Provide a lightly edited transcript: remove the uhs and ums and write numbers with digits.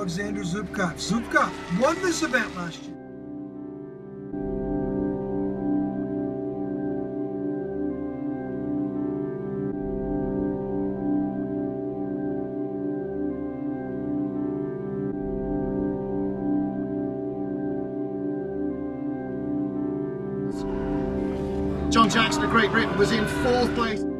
Alexander Zubkov. Zubkov won this event last year. John Jackson of Great Britain was in 4th place.